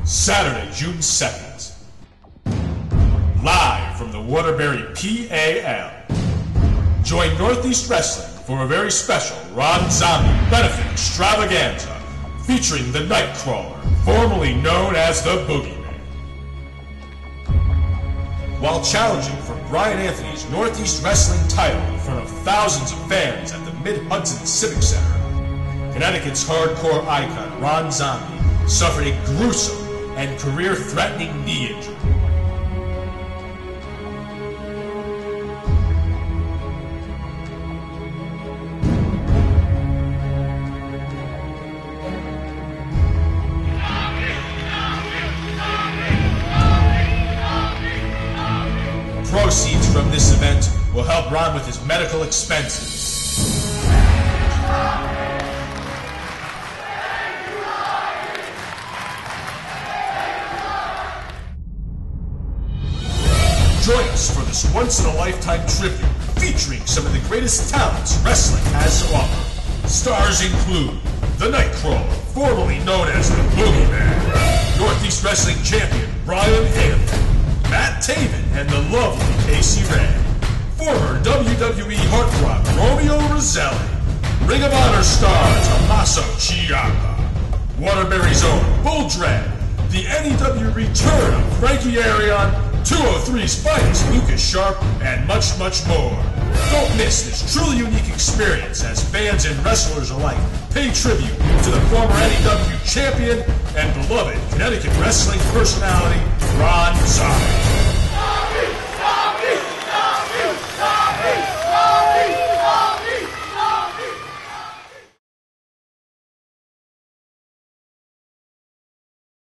Saturday, June 2nd. Live from the Waterbury PAL. Join Northeast Wrestling for a very special Ron Zombie benefit extravaganza featuring the Nightcrawler, formerly known as the Boogeyman. While challenging for Brian Anthony's Northeast Wrestling title in front of thousands of fans at the Mid-Hudson Civic Center, Connecticut's hardcore icon Ron Zombie suffered a gruesome and career-threatening knee injury. Proceeds from this event will help Ron with his medical expenses. Join us for this once-in-a-lifetime tribute featuring some of the greatest talents wrestling has to offer. Stars include the Nightcrawler, formerly known as the Boogeyman, Northeast Wrestling Champion Brian Anthony, Matt Taven and the lovely Kasey, former WWE heartthrob Romeo Roselli, Ring of Honor star Tommaso Ciampa, Waterbury's own Dredd, the NEW return of Frankie Arion, 203's finest Lukas Sharp, and much, much more. Don't miss this truly unique experience as fans and wrestlers alike pay tribute to the former NEW champion and beloved Connecticut wrestling personality, Ron Zombie.